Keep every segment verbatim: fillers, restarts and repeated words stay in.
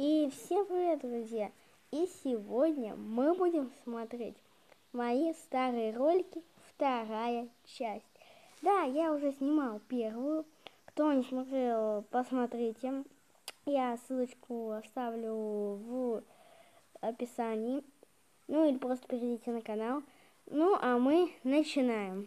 И всем привет, друзья! И сегодня мы будем смотреть мои старые ролики, вторая часть. Да, я уже снимал первую. Кто не смотрел, посмотрите. Я ссылочку оставлю в описании. Ну или просто перейдите на канал. Ну а мы начинаем.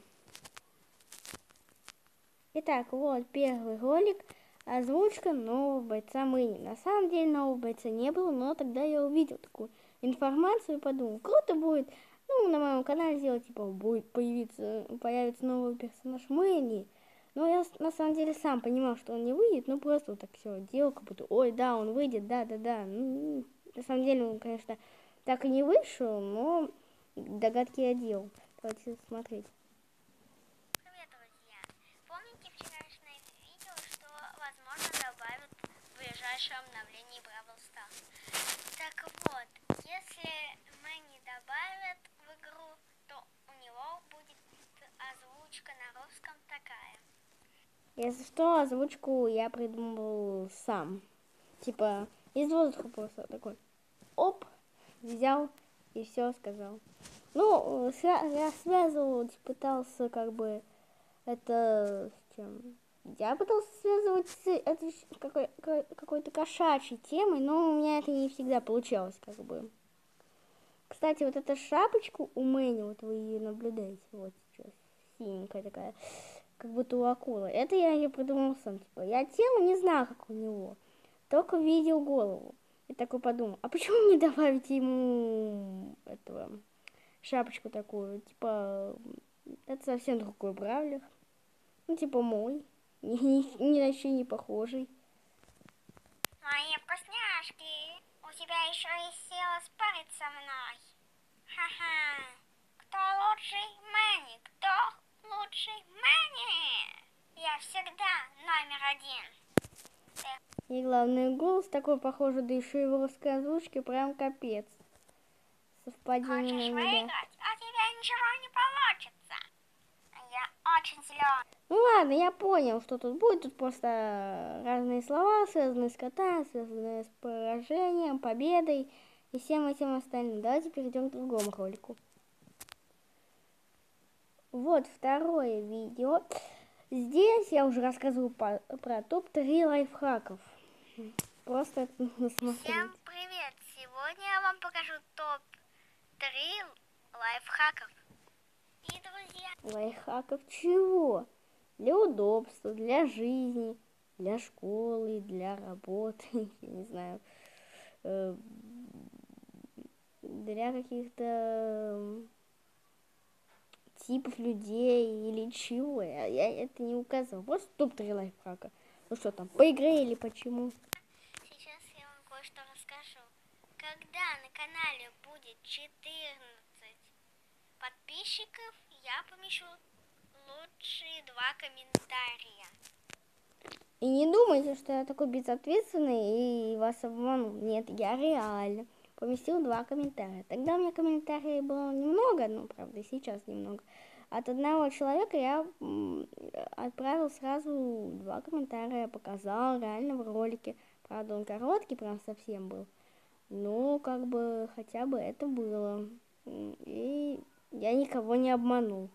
Итак, вот первый ролик. Озвучка нового бойца Мэни. На самом деле нового бойца не было, но тогда я увидел такую информацию и подумал, круто будет, ну, на моем канале сделать, типа, будет появиться, появится новый персонаж Мэни. Но я на самом деле сам понимал, что он не выйдет, ну, просто вот так все делал, как будто, ой, да, он выйдет, да-да-да. Ну, на самом деле он, конечно, так и не вышел, но догадки я делал. Давайте смотреть. Обновлении Бравл Старс. Так вот, если Мэни добавят в игру, то у него будет озвучка на русском такая. Если что, озвучку я придумал сам. Типа из воздуха просто такой. Оп, взял и все сказал. Ну, я связывал, пытался как бы это с чем? Я пытался связывать с это, какой, какой-то кошачьей темой, но у меня это не всегда получалось, как бы. Кстати, вот эта шапочка у Мэни, вот вы ее наблюдаете, вот сейчас, синенькая такая, как будто у акулы. Это я ее придумал сам, типа, я тело не знаю, как у него, только видел голову. И такой подумал, а почему не добавить ему этого шапочку такую, типа, это совсем другой бравлер. Ну, типа мой, ни, ни, ни на что не похожий. Мои вкусняшки, у тебя еще есть сила спорить со мной. Ха-ха, кто лучший Мэни? Кто лучший Мэни? Я всегда номер один. И главный голос такой похожий, да еще и в русской озвучке прям капец. Совпадение. Хочешь выиграть? А тебя ничего не получится. Я очень силен. Ну ладно, я понял, что тут будет. Тут просто разные слова, связанные с кота, связанные с поражением, победой и всем этим остальным. Давайте перейдем к другому ролику. Вот второе видео. Здесь я уже рассказываю по, про топ три лайфхаков. Просто это нужно смотреть. Всем привет! Сегодня я вам покажу топ три лайфхаков. И, друзья... Лайфхаков чего? Для удобства, для жизни, для школы, для работы, я не знаю, э, для каких-то типов людей или чего. Я, я это не указывал. Просто топ три лайфхака. Ну что там, по игре или почему? Сейчас я вам кое-что расскажу. Когда на канале будет четырнадцать подписчиков, я помещу лучшие два комментария. И не думайте, что я такой безответственный и вас обманул. Нет, я реально поместил два комментария. Тогда у меня комментариев было немного, ну, правда, и сейчас немного. От одного человека я отправил сразу два комментария, показал реально в ролике. Правда, он короткий, прям совсем был. Ну, как бы, хотя бы это было. И я никого не обманул.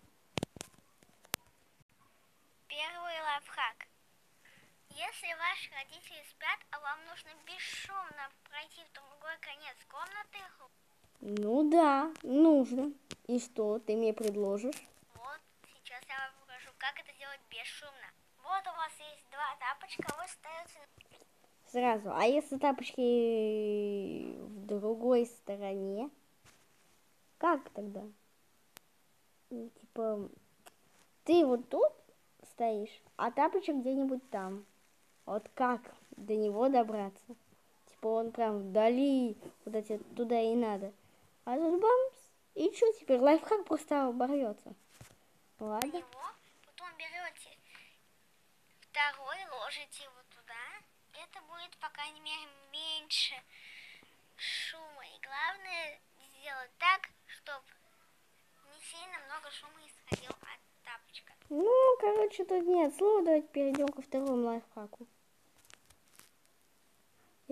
Первый лайфхак. Если ваши родители спят, а вам нужно бесшумно пройти в другой конец комнаты... Ну да, нужно. И что, ты мне предложишь? Вот, сейчас я вам покажу, как это сделать бесшумно. Вот у вас есть два тапочка, вы ставите... Сразу. А если тапочки в другой стороне? Как тогда? Ну, типа, ты вот тут стоишь, а тапочек где-нибудь там. Вот как до него добраться? Типа он прям вдали, куда тебе туда и надо. А тут бамс, и что теперь? Лайфхак просто оборвется. Ладно. Него, потом берете второй, ложите его туда. Это будет, по крайней мере, меньше шума. И главное сделать так, чтобы не сильно много шума исходил от тапочка. Ну, короче, тут нет слова. Давайте перейдем ко второму лайфхаку.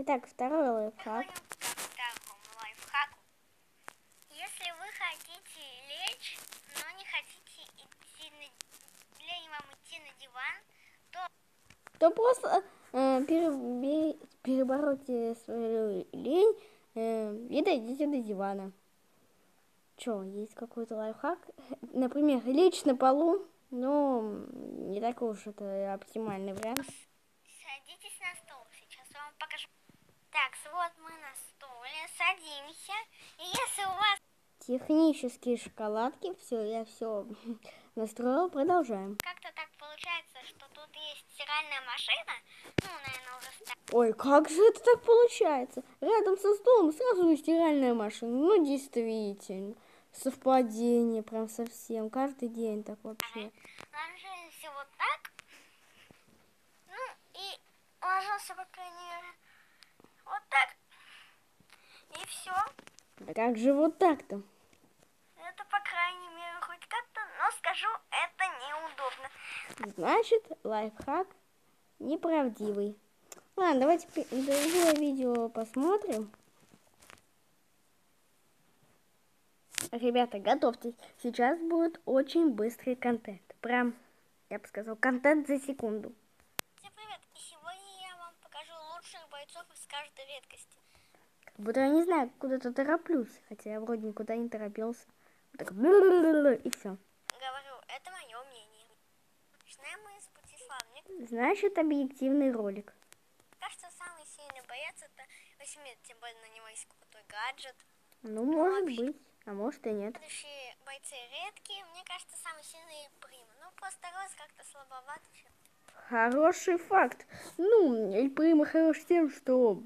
Итак, второй лайфхак. Переходим ко второму лайфхаку. Если вы хотите лечь, но не хотите идти на... лень вам идти на диван, то... То просто э, перебе... перебороть свою лень э, и дойдите до дивана. Че, есть какой-то лайфхак? Например, лечь на полу, но не такой уж это оптимальный вариант. Садитесь на стол, сейчас я вам покажу. Так, вот мы на стуле, садимся, и если у вас... Технические шоколадки, все, я все настроила, продолжаем. Как-то так получается, что тут есть стиральная машина, ну, наверное, уже старая. Ой, как же это так получается? Рядом со столом сразу стиральная машина. Ну, действительно. Совпадение прям совсем. Каждый день так вообще. Ложимся вот так. Ну, и ложился, по крайней мере, вот так. И все. Да как же вот так-то? Это, по крайней мере, хоть как-то, но скажу, это неудобно. Значит, лайфхак неправдивый. Ладно, давайте другое видео посмотрим. Ребята, готовьтесь. Сейчас будет очень быстрый контент. Прям, я бы сказал, контент за секунду. Всем привет! И сегодня я вам покажу лучших бойцов из каждой редкости. Как будто я не знаю, куда-то тороплюсь. Хотя я вроде никуда не торопился. Вот так, и все. Говорю, это мое мнение. Начинаем мы с пути славы. Значит, объективный ролик. Кажется, самый сильный боец это восемь, тем более на него есть крутой гаджет. Ну, может быть, а может и нет. Следующие бойцы редкие. Мне кажется, самый сильный Эль-Примо. Ну, просто рост как-то слабоват. Хороший факт. Ну, Эль-Примо хорош тем, что...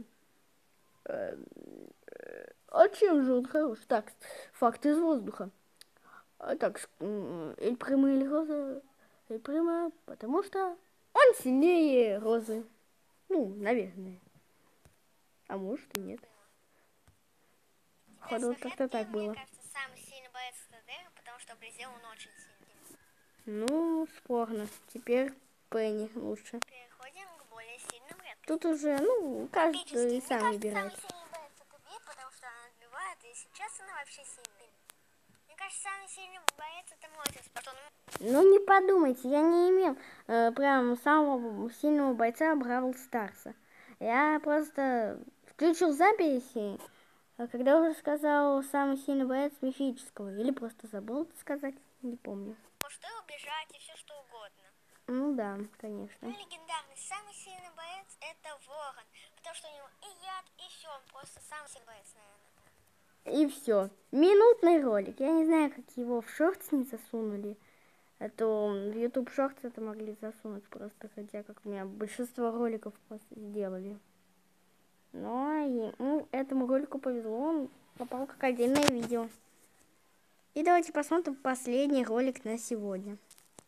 А чем же он хорош? Так, факт из воздуха. А так, Эль-Примо или Роза? Эль-Примо, потому что он сильнее Розы. Ну, наверное. А может и нет. Походу, вот как-то так было. Мне кажется, самый сильный боец это Дэрил, потому что вблизи он очень сильный. Ну, спорно. Теперь Пенни лучше. Переходим к более сильным редкостям. Тут уже, ну, каждый сам кажется, выбирает. Самый сильный боец это Би, потому что она отбивает, и сейчас она вообще сильная. Мне кажется, самый сильный боец это Мортис, потому что... Ну, не подумайте, я не имел э, прям самого сильного бойца Бравл Старса. Я просто включил записи, когда уже сказал самый сильный боец мифического. Или просто забыл это сказать, не помню. Может и убежать, и все что угодно. Ну да, конечно. Ну, легендарный, самый сильный боец это Ворон, потому что у него и яд, и все, он просто самый сильный боец, наверное. И все. Минутный ролик. Я не знаю, как его в шортс не засунули. А то в YouTube шортс это могли засунуть просто, хотя как у меня большинство роликов просто сделали. Но и, ну, этому ролику повезло, он попал как отдельное видео. И давайте посмотрим последний ролик на сегодня.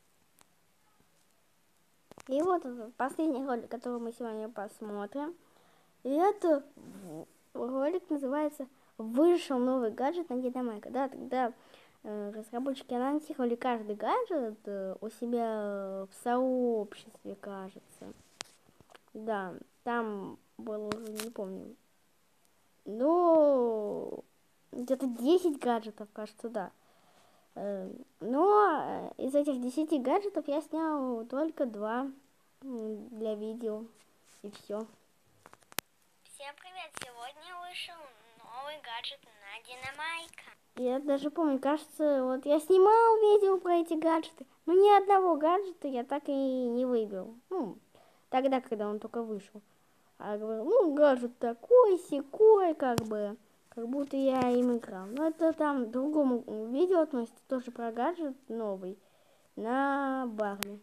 И вот последний ролик, который мы сегодня посмотрим. И это ролик называется «Вышел новый гаджет на Динамайка». Да, тогда э, разработчики анонсировали каждый гаджет э, у себя в сообществе, кажется. Да, там было уже, не помню, но где-то десять гаджетов, кажется, да. Но из этих десяти гаджетов я снял только два для видео, и все. Всем привет! Сегодня вышел новый гаджет на Динамайка. Я даже помню, кажется, вот я снимал видео про эти гаджеты, но ни одного гаджета я так и не выбил. Ну, тогда, когда он только вышел. А я говорю, ну, гаджет такой, сякой, как бы, как будто я им играл. Но это там к другому видео относится, тоже про гаджет новый, на Барли.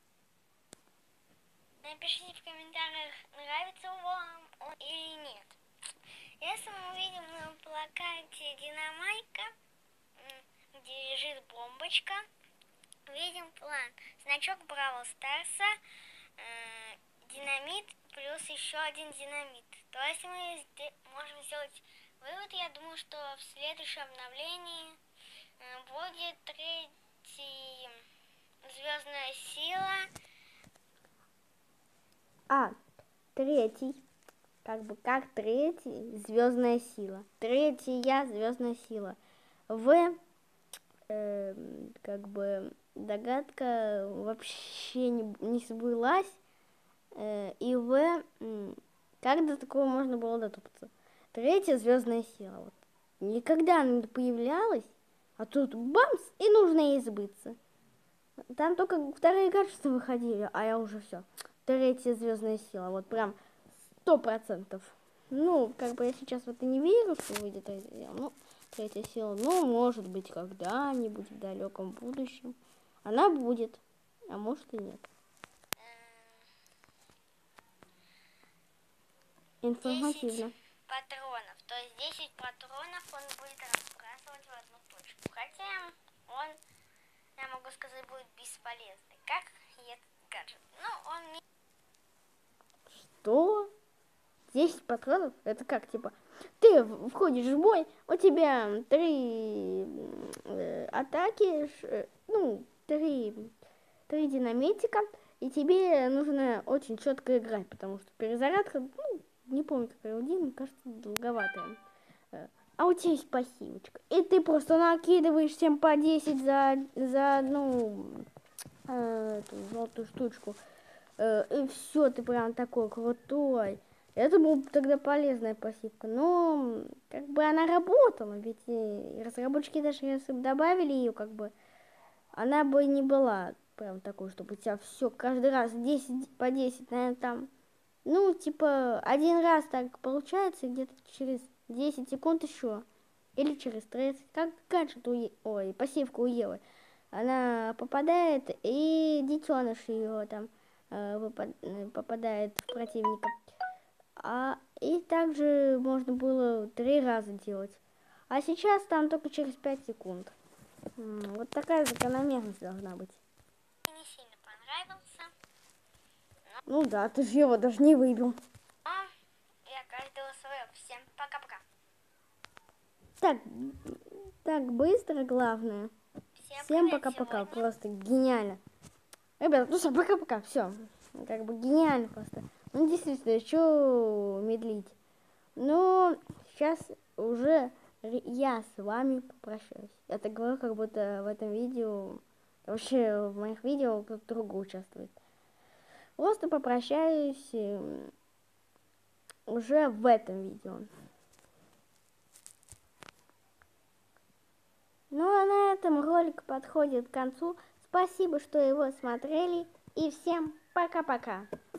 Напишите в комментариях, нравится вам он или нет. Если мы видим на плакате Динамайка, где лежит бомбочка, видим план. Значок Бравл Старса, э, динамит плюс еще один динамит. То есть мы можем сделать вывод, я думаю, что в следующем обновлении э, будет третья звездная сила. А, третий. как бы как третий звездная сила. Третья звездная сила. В э, как бы догадка вообще не, не сбылась. Э, и в э, как до такого можно было дотупиться? Третья звездная сила. Вот. Никогда она не появлялась, а тут бамс, и нужно ей сбыться. Там только вторые качества выходили, а я уже все. Третья звездная сила. Вот прям сто процентов. Ну, как бы я сейчас в это не верю, что выйдет третья сила. Ну, третья сила, ну, может быть, когда-нибудь в далеком будущем. Она будет, а может и нет. Информативно. десять патронов. То есть десять патронов он будет разбрасывать в одну точку. Хотя он, я могу сказать, будет бесполезный. Как и этот гаджет. Ну, он не... Что? десять патронов? Это как, типа, ты входишь в бой, у тебя три э, атаки, ш, ну, три, три динамитика, и тебе нужно очень четко играть, потому что перезарядка, ну, не помню, какая у Димы, кажется, долговатая. А у тебя есть пассивочка, и ты просто накидываешь всем по десять за, за одну э, эту желтую штучку, э, и все, ты прям такой крутой. Это была тогда полезная пассивка, но как бы она работала, ведь и разработчики даже если бы добавили ее, как бы она бы не была прям такой, чтобы у тебя все каждый раз десять по десять, наверное, там, ну, типа, один раз так получается, где-то через десять секунд еще, или через тридцать, как гаджет у, Е- ой, пассивка у Евы, она попадает, и детеныш ее там э, выпад- э, попадает в противника. А, и также можно было три раза делать. А сейчас там только через пять секунд. М, Вот такая закономерность должна быть. Мне не сильно понравился. Ну да, ты же его даже не выбил. Но я каждого свое. Всем пока-пока. Так, так быстро, главное. Всем Всем привет пока-пока. сегодня. Просто гениально. Ребят, ну все, пока-пока. Все. Как бы гениально просто. Ну, действительно, что медлить? Ну, сейчас уже ре- я с вами попрощаюсь. Я так говорю, как будто в этом видео, вообще в моих видео кто-то другой участвует. Просто попрощаюсь э, уже в этом видео. Ну а на этом ролик подходит к концу. Спасибо, что его смотрели. И всем пока-пока.